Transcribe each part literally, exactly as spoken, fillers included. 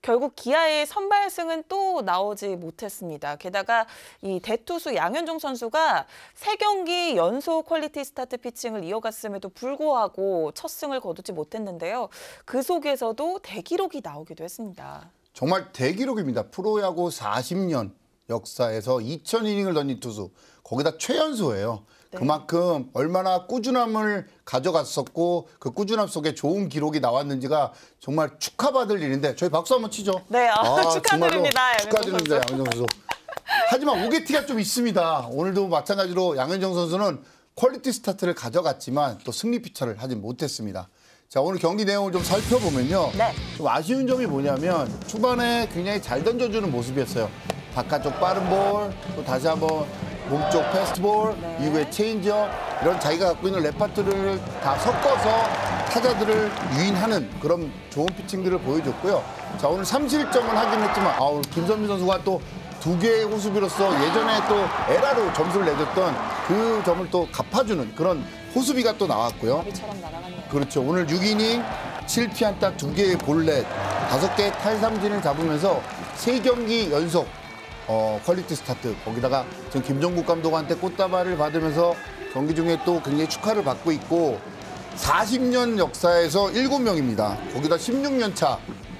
결국 기아의 선발승은 또 나오지 못했습니다. 게다가 이 대투수 양현종 선수가 세 경기 연속 퀄리티 스타트 피칭을 이어갔음에도 불구하고 첫 승을 거두지 못했는데요. 그 속에서도 대기록이 나오기도 했습니다. 정말 대기록입니다. 프로야구 사십 년 역사에서 이천 이닝을 던진 투수, 거기다 최연소예요. 네. 그만큼 얼마나 꾸준함을 가져갔었고 그 꾸준함 속에 좋은 기록이 나왔는지가 정말 축하받을 일인데 저희 박수 한번 치죠. 네, 아, 아, 축하드립니다. 축하드립니다. 양현종 선수. 하지만 오게티가 좀 있습니다. 오늘도 마찬가지로 양현종 선수는 퀄리티 스타트를 가져갔지만 또 승리 피처를 하지 못했습니다. 자, 오늘 경기 내용을 좀 살펴보면요. 네. 좀 아쉬운 점이 뭐냐면 초반에 굉장히 잘 던져주는 모습이었어요. 바깥쪽 빠른 볼, 또 다시 한번 몸쪽 패스트볼, 네. 이후에 체인지업, 이런 자기가 갖고 있는 레파토리를 다 섞어서 타자들을 유인하는 그런 좋은 피칭들을 보여줬고요. 자, 오늘 삼실점은 하긴 했지만 아, 오늘 김선민 선수가 또 두 개의 호수비로서 예전에 또 에라로 점수를 내줬던 그 점을 또 갚아주는 그런 호수비가 또 나왔고요. 처럼 날아갔네요. 그렇죠. 오늘 육 이닝 칠 피안타 두 개의 볼넷, 다섯 개의 탈삼진을 잡으면서 세 경기 연속 어, 퀄리티 스타트. 거기다가 지금 김종국 감독한테 꽃다발을 받으면서 경기 중에 또 굉장히 축하를 받고 있고 사십 년 역사에서 일곱 명입니다. 거기다 십육 년 차.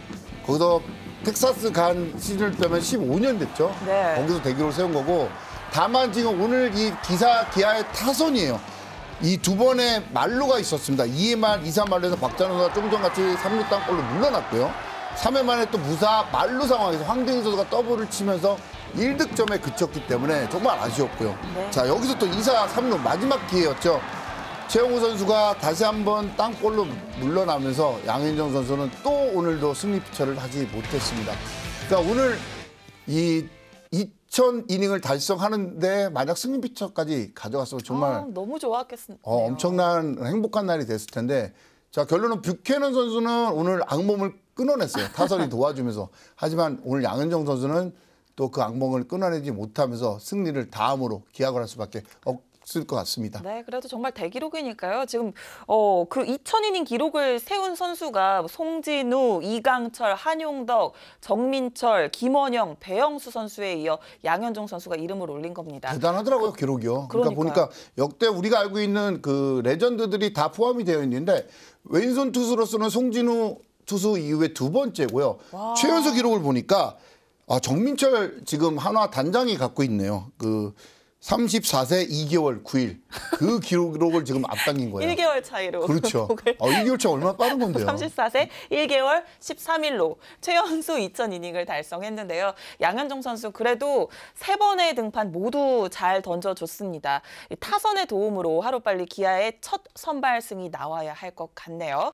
거기서 텍사스 간 시즌을 빼면 십오 년 됐죠. 네. 거기서 대기록을 세운 거고 다만 지금 오늘 이 기사 기아의 타선이에요. 이 두 번의 말루가 있었습니다. 이 회 말, 이, 삼 말루에서 박찬호 선수가 좀 전같이 삼 루 땅볼로 물러났고요. 삼 회 만에 또 무사 말루 상황에서 황대인 선수가 더블을 치면서 일 득점에 그쳤기 때문에 정말 아쉬웠고요. 네. 자, 여기서 또 이 사 삼 루 마지막 기회였죠. 최영우 선수가 다시 한번 땅볼로 물러나면서 양현종 선수는 또 오늘도 승리 피처를 하지 못했습니다. 그러니까 오늘 이 이천 이닝을 달성하는데 만약 승리 피처까지 가져갔으면 정말 아, 너무 좋았겠습니다. 어, 엄청난 행복한 날이 됐을 텐데 자, 결론은 뷰캐넌 선수는 오늘 악몽을 끊어냈어요. 타선이 도와주면서. 하지만 오늘 양현종 선수는 또 그 악몽을 끊어내지 못하면서 승리를 다음으로 기약을 할 수밖에 없을 것 같습니다. 네, 그래도 정말 대기록이니까요. 지금 어, 그 이천 이닝 기록을 세운 선수가 송진우, 이강철, 한용덕, 정민철, 김원영, 배영수 선수에 이어 양현종 선수가 이름을 올린 겁니다. 대단하더라고요, 기록이요. 그러니까 그러니까요. 보니까 역대 우리가 알고 있는 그 레전드들이 다 포함이 되어 있는데 왼손 투수로서는 송진우 투수 이후에 두 번째고요. 와. 최연소 기록을 보니까 아, 정민철 지금 한화 단장이 갖고 있네요. 그 삼십사 세 이 개월 구 일. 그 기록을 지금 앞당긴 거예요. 일 개월 차이로. 그렇죠. 아, 일 개월 차 얼마나 빠른 건데요. 삼십사 세 일 개월 십삼 일로 최연소 이천 이닝을 달성했는데요. 양현종 선수 그래도 세 번의 등판 모두 잘 던져줬습니다. 타선의 도움으로 하루빨리 기아의 첫 선발승이 나와야 할 것 같네요.